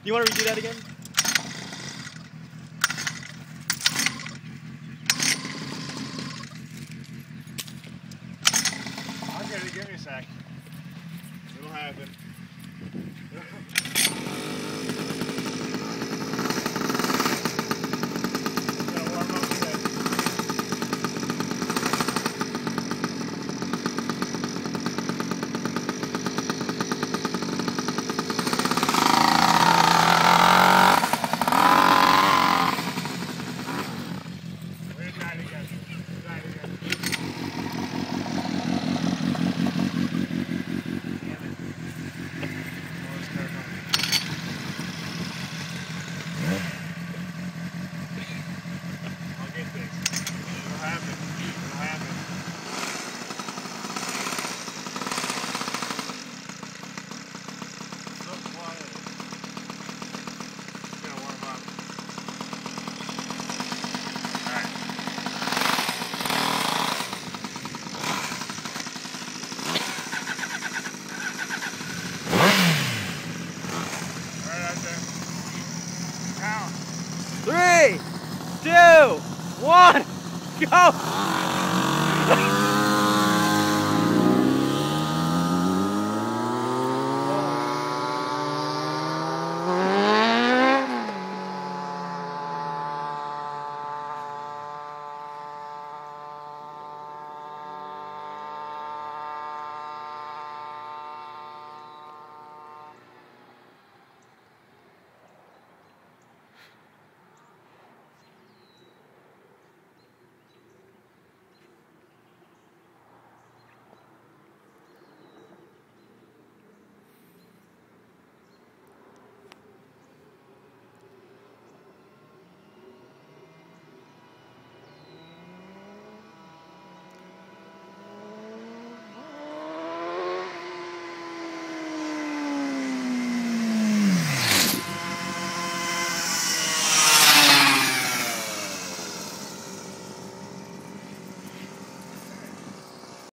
You want to redo that again? I'll get it. Give me a sec. It'll happen. Gotta warm up a bit. We're gonna try it again. Try it again. I'll get this. It'll happen. It'll happen. So quiet. It's gonna warm up. Alright. Right out there. Count. 3, 2, 1, go!